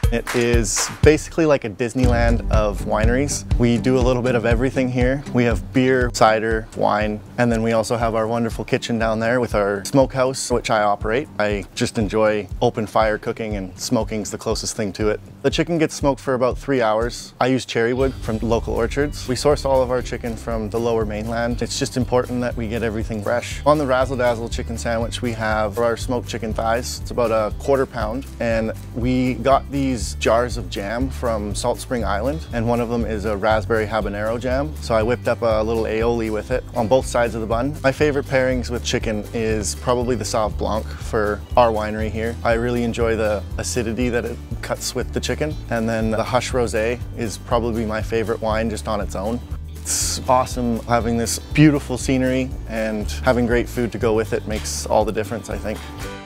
It is basically like a Disneyland of wineries. We do a little bit of everything here. We have beer, cider, wine, and then we also have our wonderful kitchen down there with our smokehouse, which I operate. I just enjoy open fire cooking, and smoking's the closest thing to it. The chicken gets smoked for about 3 hours. I use cherry wood from local orchards. We source all of our chicken from the lower mainland. It's just important that we get everything fresh. On the Razzle Dazzle chicken sandwich, we have our smoked chicken thighs. It's about a 1/4 pound, and we got these jars of jam from Salt Spring Island, and one of them is a raspberry habanero jam. So I whipped up a little aioli with it on both sides of the bun. My favorite pairings with chicken is probably the Sauv Blanc for our winery here. I really enjoy the acidity that it cuts with the chicken, and then the Hush Rosé is probably my favorite wine just on its own. It's awesome having this beautiful scenery, and having great food to go with it makes all the difference, I think.